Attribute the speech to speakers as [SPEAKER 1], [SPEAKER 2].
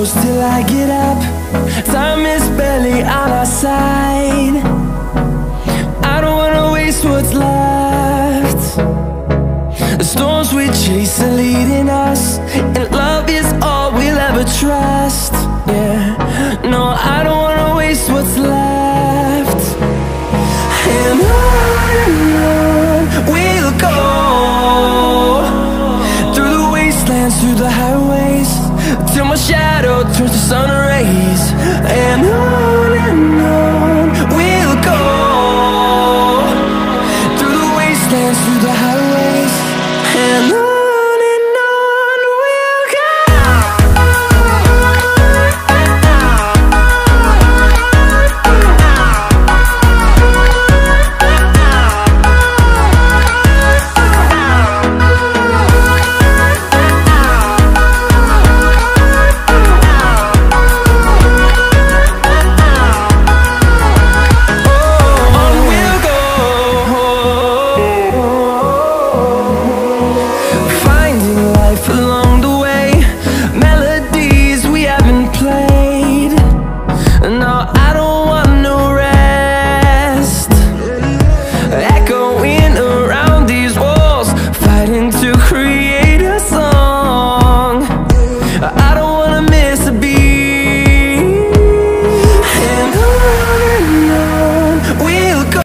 [SPEAKER 1] close till I get up. Time is barely on our side. I don't wanna waste what's left. The storms we chase are leading us, and love is all we'll ever trust. Yeah, no, I don't wanna waste what's left. And on we'll go, through the wastelands, through the highways, till my shadow turns to sun rays. And